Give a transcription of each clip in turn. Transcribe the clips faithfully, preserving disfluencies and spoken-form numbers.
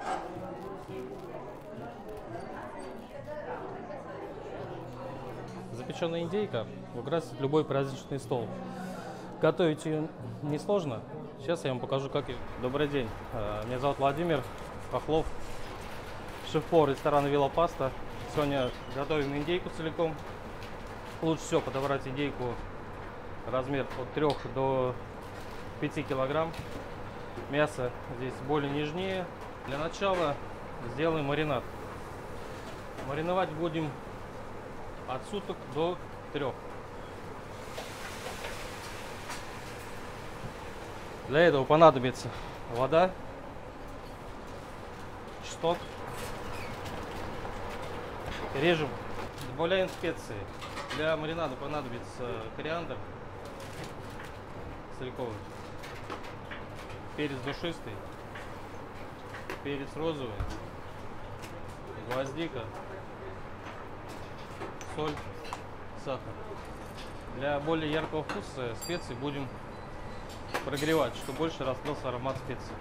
Запеченная индейка украсит любой праздничный стол. Готовить ее несложно. Сейчас я вам покажу, как ее. Добрый день. Меня зовут Владимир Хохлов, шеф-повар ресторана Вилла Паста. Сегодня готовим индейку целиком. Лучше всего подобрать индейку размер от трёх до пяти килограмм. Мясо здесь более нежнее. Для начала сделаем маринад. Мариновать будем от суток до трех. Для этого понадобится вода, чеснок. Режем. Добавляем специи. Для маринада понадобится кориандр целиковый, перец душистый, перец розовый, гвоздика, соль, сахар. Для более яркого вкуса специи будем прогревать, чтобы больше раскрылся аромат специй.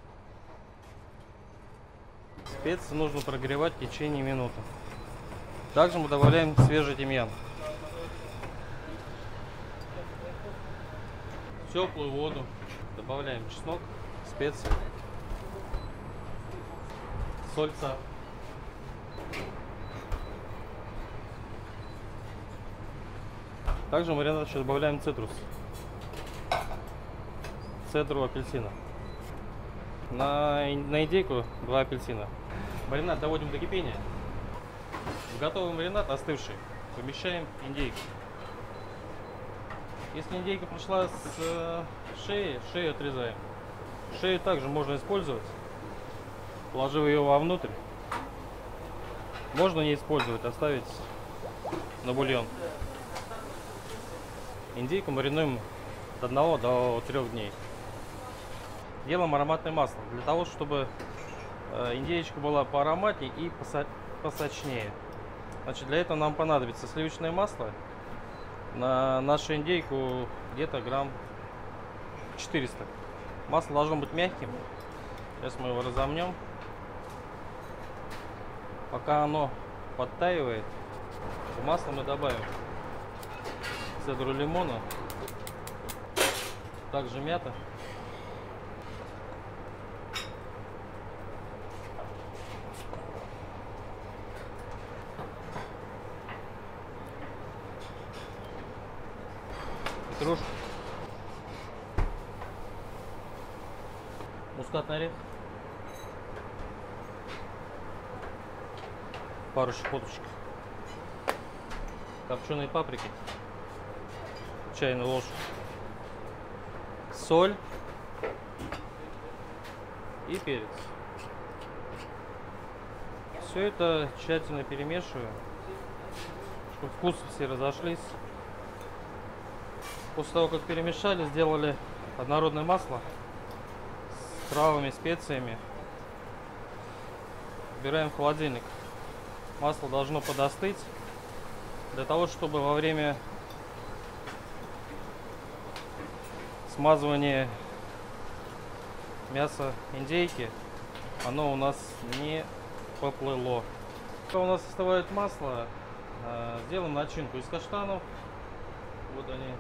Специи нужно прогревать в течение минуты. Также мы добавляем свежий тимьян. В теплую воду добавляем чеснок, специи, соль, сахар. Также в маринад еще добавляем цитрус, цедру апельсина. На, на индейку два апельсина. Маринад доводим до кипения. В готовый маринад, остывший, помещаем индейку. Если индейка пришла с шеи, шею отрезаем. Шею также можно использовать, положив ее вовнутрь. Можно не использовать, оставить на бульон. Индейку маринуем от одного до трёх дней. Делаем ароматное масло, для того, чтобы индейка была поароматнее и посочнее. Значит, для этого нам понадобится сливочное масло. На нашу индейку где-то грамм четыреста. Масло должно быть мягким. Сейчас мы его разомнем. Пока оно подтаивает, в масло мы добавим цедру лимона, также мята, петрушку, мускатный орех, пару щепоточек копченой паприки, чайную ложку, соль и перец. Все это тщательно перемешиваю, чтобы вкусы все разошлись. После того, как перемешали, сделали однородное масло с травами, специями, убираем в холодильник. Масло должно подостыть, для того, чтобы во время смазывания мяса индейки оно у нас не поплыло. Пока у нас остывает масло, сделаем начинку из каштанов. Вот они.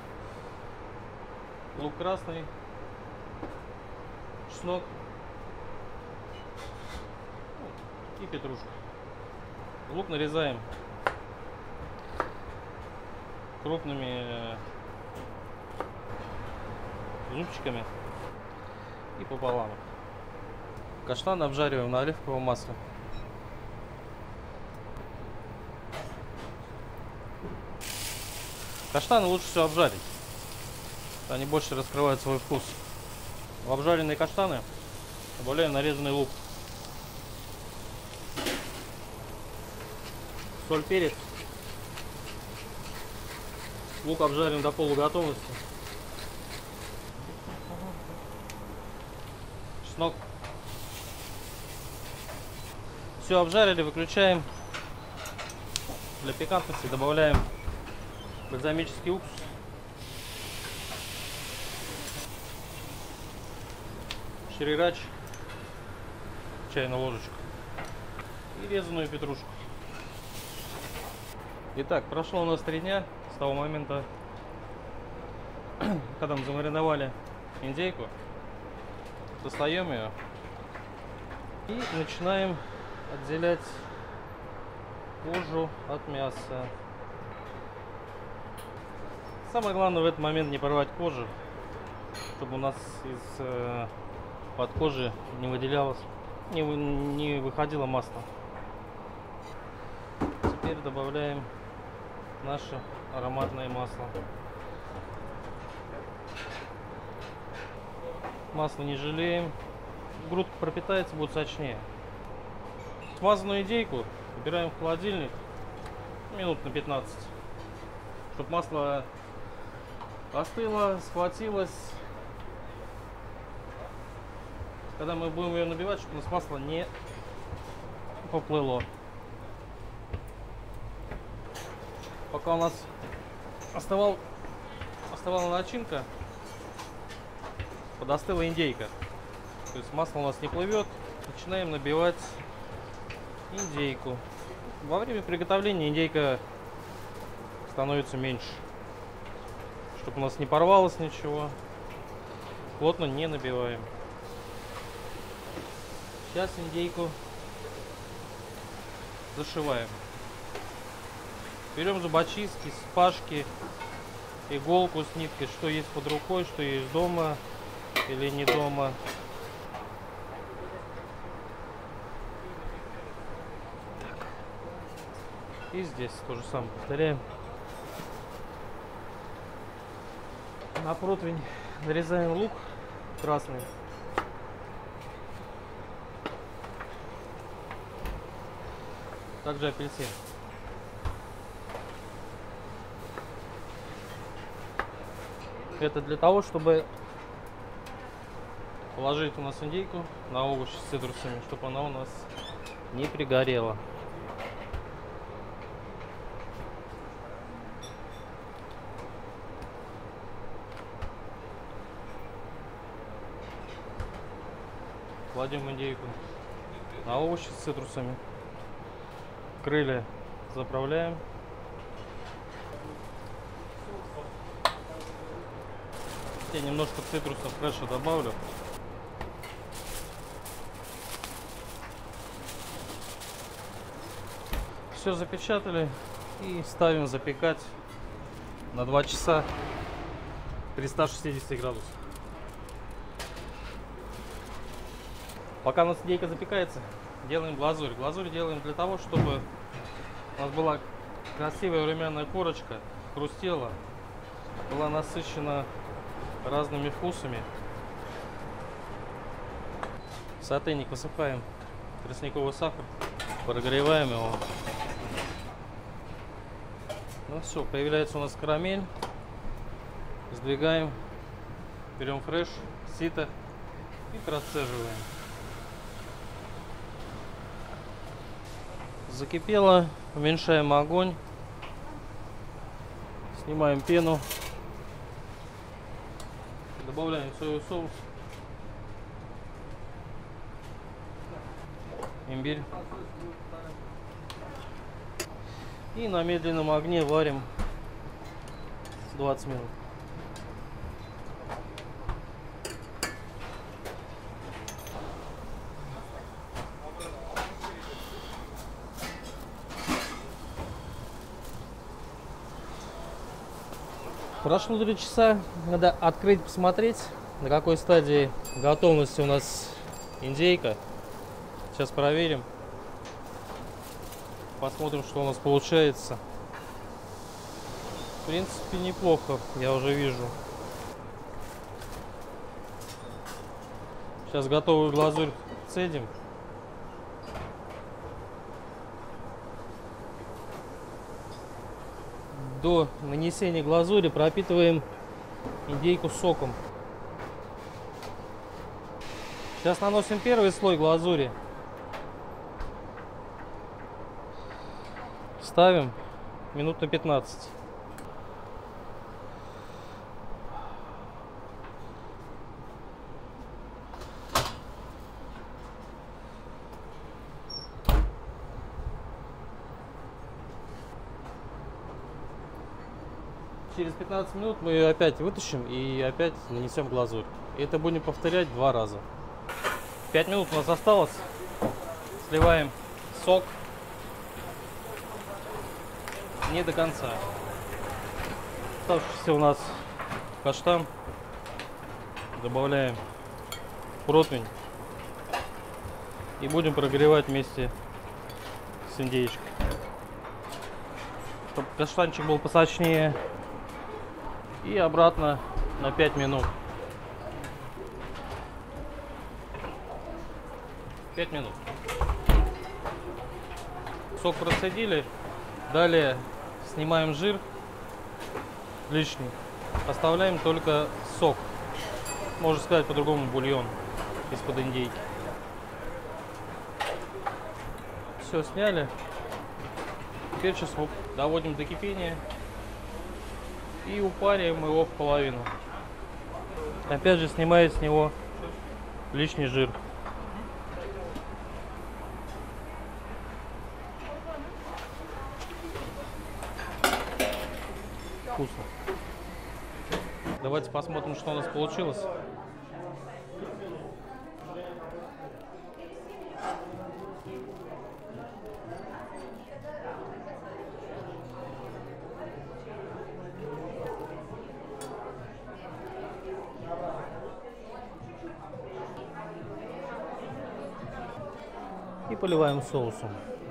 Лук красный, чеснок и петрушка. Лук нарезаем крупными зубчиками и пополам. Каштаны обжариваем на оливковом масле. Каштаны лучше всего обжарить. Они больше раскрывают свой вкус. В обжаренные каштаны добавляем нарезанный лук, соль, перец. Лук обжарим до полуготовности. Чеснок. Все обжарили, выключаем. Для пикантности добавляем бальзамический уксус. Шрирач, чайную ложечку. И резаную петрушку. Итак, прошло у нас три дня с того момента, когда мы замариновали индейку. Достаем ее и начинаем отделять кожу от мяса. Самое главное в этот момент не порвать кожу, чтобы у нас из э, под кожи не выделялось, не, вы, не выходило масло. Теперь добавляем наше ароматное масло. Масло не жалеем. Грудка пропитается, будет сочнее. Смазанную индейку убираем в холодильник минут на пятнадцать, чтобы масло остыло, схватилось. Когда мы будем ее набивать, чтобы у нас масло не поплыло. Пока у нас оставал, оставала начинка, подостыла индейка. То есть масло у нас не плывет. Начинаем набивать индейку. Во время приготовления индейка становится меньше, чтобы у нас не порвалось ничего. Плотно не набиваем. Сейчас индейку зашиваем. Берем зубочистки, шпажки, иголку с ниткой, что есть под рукой, что есть дома или не дома. И здесь то же самое повторяем. На противень нарезаем лук красный. Также апельсин. Это для того, чтобы положить у нас индейку на овощи с цитрусами, чтобы она у нас не пригорела. Кладем индейку на овощи с цитрусами. Крылья заправляем. Я немножко цитруса фреша добавлю. Все запечатали и ставим запекать на два часа при ста шестидесяти градусах. Пока у нас индейка запекается, делаем глазурь. Глазурь делаем для того, чтобы у нас была красивая румяная корочка, хрустела, была насыщена разными вкусами. В сотейник высыпаем тростниковый сахар, прогреваем его. Ну все, появляется у нас карамель. Сдвигаем, берем фреш, сито и процеживаем. Закипело, уменьшаем огонь, снимаем пену, добавляем соевый соус, имбирь и на медленном огне варим двадцать минут. Прошло три часа, надо открыть, посмотреть, на какой стадии готовности у нас индейка. Сейчас проверим, посмотрим, что у нас получается. В принципе, неплохо, я уже вижу. Сейчас готовую глазурь цедим. До нанесения глазури пропитываем индейку соком. Сейчас наносим первый слой глазури. Ставим минут на пятнадцать. через пятнадцать минут мы ее опять вытащим и опять нанесем глазурь. И это будем повторять два раза. пять минут у нас осталось. Сливаем сок не до конца. Оставшийся у нас каштан добавляем в противень и будем прогревать вместе с индейкой. Чтобы каштанчик был посочнее. И обратно на пять минут. пять минут. Сок процедили. Далее снимаем жир лишний. Оставляем только сок. Можно сказать по-другому, бульон из-под индейки. Все сняли. Теперь сейчас доводим до кипения и упариваем его в половину. Опять же снимая с него лишний жир. Вкусно. Давайте посмотрим, что у нас получилось. И поливаем соусом.